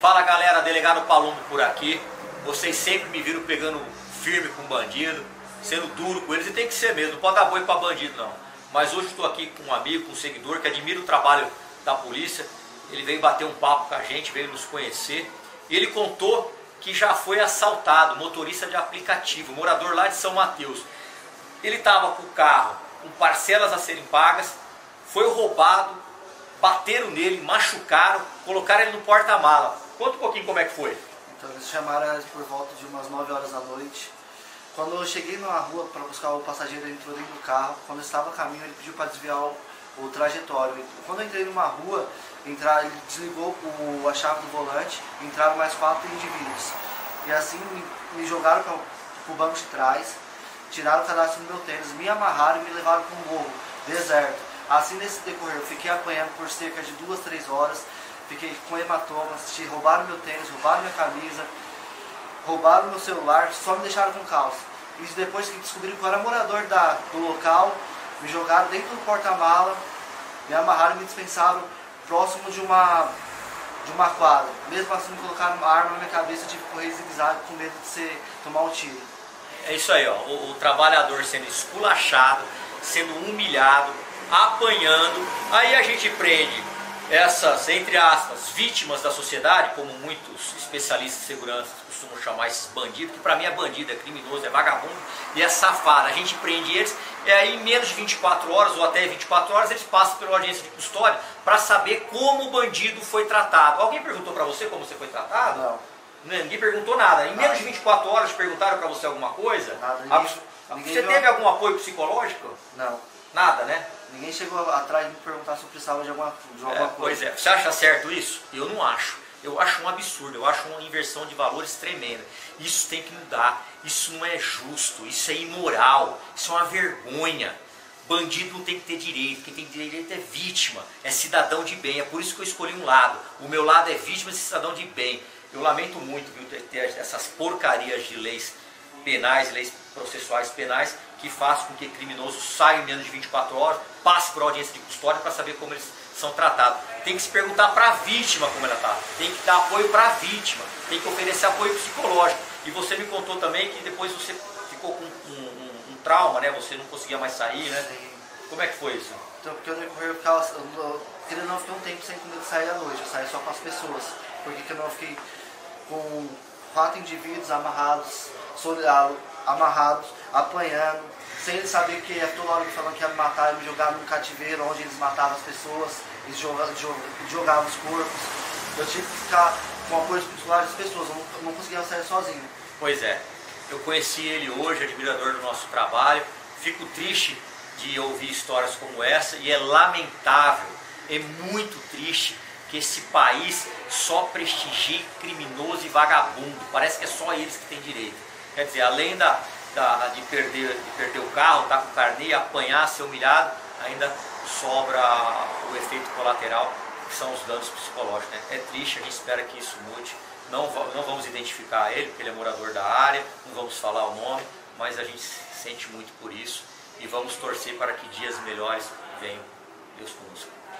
Fala galera, delegado Palumbo por aqui. Vocês sempre me viram pegando firme com bandido, sendo duro com eles, e tem que ser mesmo, não pode dar boi para bandido não. Mas hoje estou aqui com um amigo, com um seguidor que admira o trabalho da polícia. Ele veio bater um papo com a gente, veio nos conhecer, e ele contou que já foi assaltado, motorista de aplicativo, morador lá de São Mateus. Ele estava com o carro com parcelas a serem pagas, foi roubado, bateram nele, machucaram, colocaram ele no porta-mala. Conta um pouquinho como é que foi. Então eles chamaram por volta de umas 9 horas da noite. Quando eu cheguei na rua para buscar o passageiro, ele entrou dentro do carro. Quando eu estava a caminho, ele pediu para desviar o trajetório. Quando eu entrei numa rua, ele desligou a chave do volante, entraram mais 4 indivíduos. E assim me jogaram para o banco de trás, tiraram o cadastro do meu tênis, me amarraram e me levaram para um morro deserto. Assim, nesse decorrer, eu fiquei apanhando por cerca de 2, 3 horas. Fiquei com hematomas, roubaram meu tênis, roubaram minha camisa, roubaram meu celular, só me deixaram com calça. E depois que descobriram que eu era morador do local, me jogaram dentro do porta-mala, me amarraram e me dispensaram próximo de uma quadra. Mesmo assim, me colocaram uma arma na minha cabeça, eu tive que correr zigue-zague com medo de tomar um tiro. É isso aí, ó, o trabalhador sendo esculachado, sendo humilhado, apanhando, aí a gente prende essas, entre aspas, vítimas da sociedade, como muitos especialistas de segurança costumam chamar esses bandidos, que pra mim é bandido, é criminoso, é vagabundo e é safado. A gente prende eles e aí em menos de 24 horas ou até 24 horas eles passam pela audiência de custódia para saber como o bandido foi tratado. Alguém perguntou pra você como você foi tratado? Não. Ninguém perguntou nada. Em menos de 24 horas perguntaram pra você alguma coisa? Nada. Você teve algum apoio psicológico? Não. Nada, né? Ninguém chegou atrás de me perguntar se eu precisava de alguma coisa. Pois é. Você acha certo isso? Eu não acho. Eu acho um absurdo. Eu acho uma inversão de valores tremenda. Isso tem que mudar. Isso não é justo. Isso é imoral. Isso é uma vergonha. Bandido não tem que ter direito. Quem tem direito é vítima. É cidadão de bem. É por isso que eu escolhi um lado. O meu lado é vítima e cidadão de bem. Eu lamento muito, viu, ter essas porcarias de leis penais, leis processuais penais, que faz com que criminosos saiam em menos de 24 horas, passe por audiência de custódia para saber como eles são tratados. Tem que se perguntar para a vítima como ela está, tem que dar apoio para a vítima, tem que oferecer apoio psicológico. E você me contou também que depois você ficou com um trauma, né? Você não conseguia mais sair, né? Sim. Como é que foi isso? Então, porque eu fiquei um tempo sem comer de sair à noite, eu saí só com as pessoas. Porque eu não fiquei com 4 indivíduos amarrados, apanhando, sem eles saberem que toda hora me falando que ia me matar, me jogaram no cativeiro onde eles matavam as pessoas, eles jogavam os corpos. Eu tive que ficar com apoio particular das pessoas, eu não conseguia sair sozinho. Pois é, eu conheci ele hoje, admirador do nosso trabalho, fico triste de ouvir histórias como essa e é lamentável, é muito triste que esse país só prestigie criminoso e vagabundo. Parece que é só eles que têm direito. Quer dizer, além de perder o carro, estar com o carnê, apanhar, ser humilhado, ainda sobra o efeito colateral, que são os danos psicológicos, né? É triste, a gente espera que isso mude. Não vamos identificar ele, porque ele é morador da área, não vamos falar o nome, mas a gente sente muito por isso e vamos torcer para que dias melhores venham. Deus conosco.